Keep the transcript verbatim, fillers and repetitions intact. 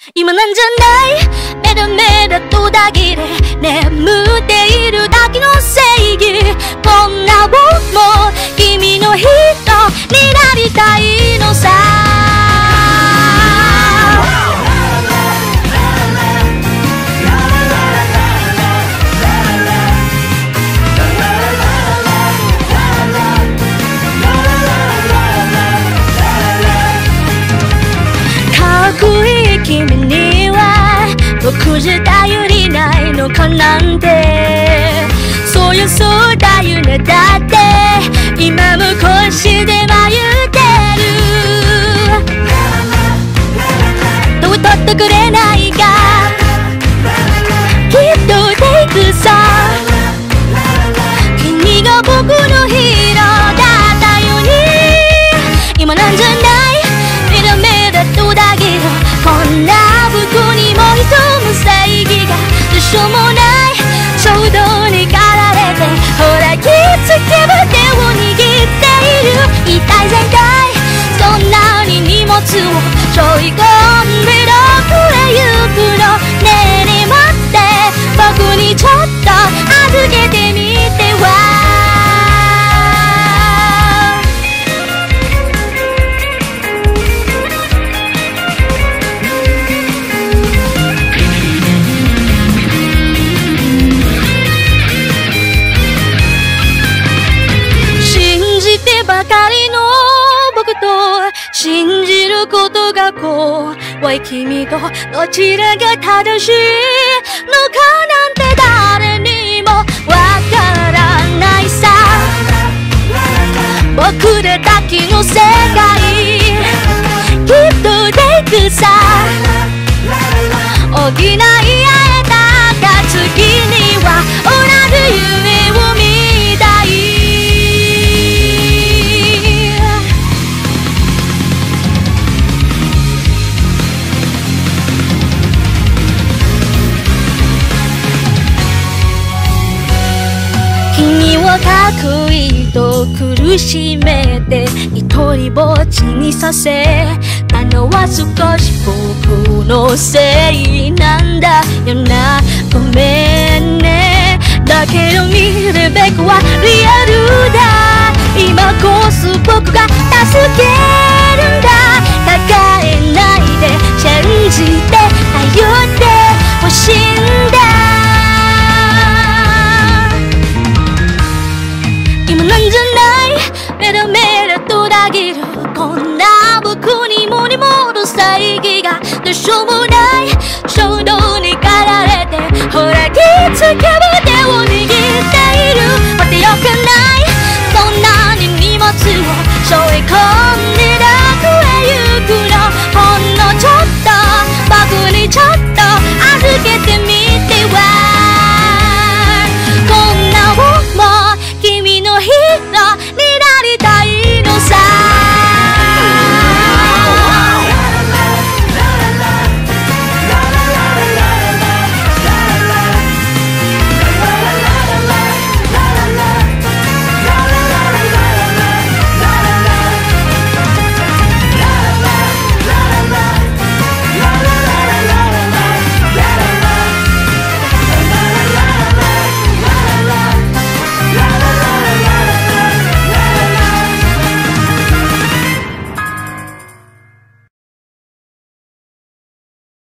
今なんじゃない、メラメラとだけで眠っているだけの正義。こんな僕も君の人になりたいのさ。かっこいい君には僕じゃ頼りないのかなんて。そうよそうだよね、だって今も腰で迷ってる。どう取ってくれないか、きっとテイクさ。君が僕のヒーローだったように。今なんじゃない、メラメラとだけどこんな僕にも潜む正義がどうしようもない。衝動に駆られてほらきつけぶ手を握っている。痛い全開、そんなに荷物を背負い込んでどこへ行くの。ねえねえ待って、僕にちょっと預けてみては。ばかりの僕と信じることが怖い君とどちらが正しいのかなんて誰にもわからないさ。僕らだけの世界きっとテイクさ。補い合えた暁には同じ夢を見たい。君はかっこいいと苦しめて一人ぼっちにさせたのは少し僕のせいなんだよな。ごめんね、だけど見るべきはリアルだ。今こそ僕が助けるんだ。抱えないで信じて頼ってほしいんだ。今なんじゃない、メラメラとだけどこんな僕にもに戻す正義がどうしようもない。衝動に駆られてほらきつけぶ手を握っている。待ってよくない、そんなに荷物を背負い込